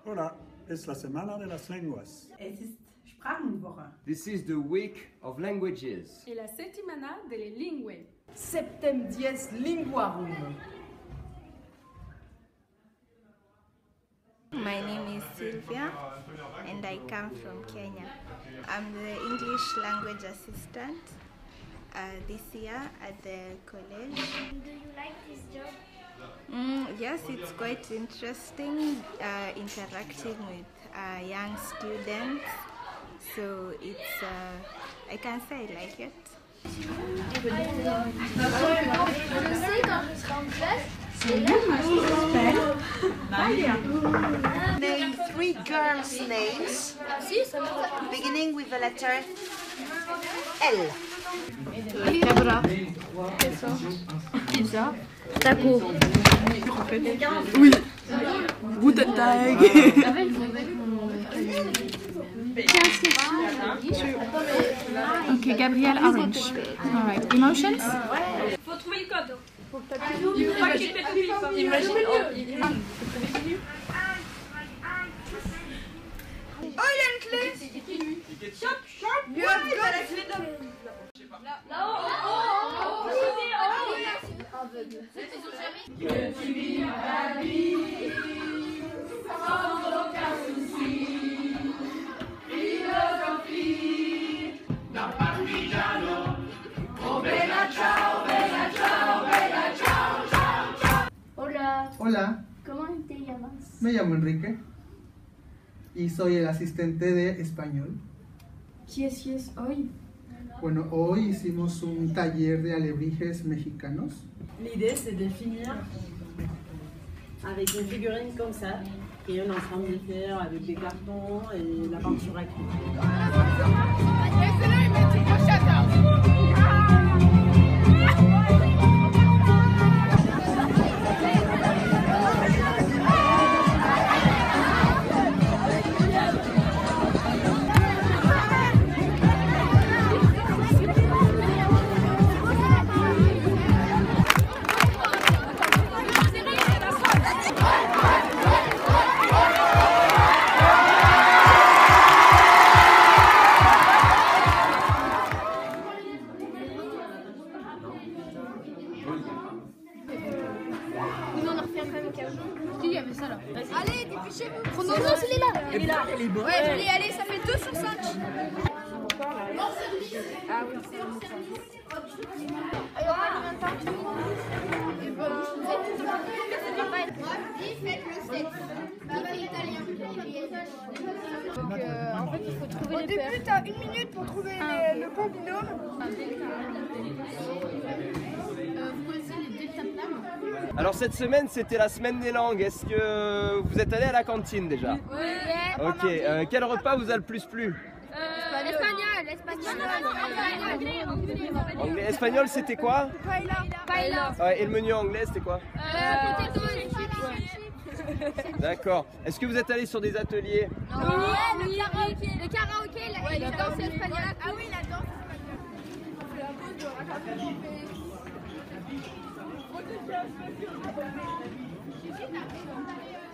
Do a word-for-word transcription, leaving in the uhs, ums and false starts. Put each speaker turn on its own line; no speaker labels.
Hola, es la semana de las lenguas.
Es ist Sprachenwoche.
This is the week of languages.
E la settimana delle lingue.
Septem dies linguarum.
My name is Sylvia and I come from Kenya. I'm the English language assistant uh, this year at the college.
Do you like this job?
Mm, yes, it's quite interesting uh, interacting with uh, young students. So it's, uh, I can say I like it.
Je sais quand je serai en classe, c'est là.
Name three girls' names beginning with the letter L.
Cabra. Pizza.
Taco.
Oui. Guten Tag.
Ok, Gabriel Orange. Alright. Emotions?
Faut trouver le code. Faut que tu pas qu'il fait tout. Imagine.
Oh, il y a une clé!
Chop, chop.
You have got la clé de...
Là-haut. Oh, aveugle. Que tu vis ta vie sans aucun souci. Philosophie. La partigiano. Oh, bella ciao, bella ciao, bella ciao, ciao, ciao.
Hola,
Hola,
¿cómo te llamas?
me llamo Enrique y soy el asistente de español.
¿Qui es, qui es hoy?
Bueno, hoy hicimos un taller de alebrijes mexicanos.
L'idée, c'est de finir avec une figurine comme ça, et un ensemble de faire avec des cartons et la peinture acrylique.
Si, il y avait ça là. Allez, dépêchez-vous. Chronomètre, il est là. Il est là. Ouais, allez, allez, ça fait deux sur cinq. Ah oui, c'est un mot. Il y aura combien de temps? Et bon, faites le sept. Il fait italien. Donc, euh, en fait, il faut trouver
Au
les
début,
paires.
tu as une minute pour trouver les- le bon binôme.
Euh, vous connaissez les décaptables?
Alors cette semaine, c'était la semaine des langues. Est-ce que vous êtes allé à la cantine déjà?
Oui.
Ok, euh, quel repas vous a le plus plu?
L'espagnol, l'espagnol.
Anglais, espagnol, c'était quoi?
Paella.
Ouais, et le menu anglais, c'était quoi?
Euh, potato et chips.
D'accord. Est-ce que vous êtes allé sur des ateliers?
Oui, le karaoké, le karaoké, la, ouais, la danse espagnole. Ah oui, la danse espagnole.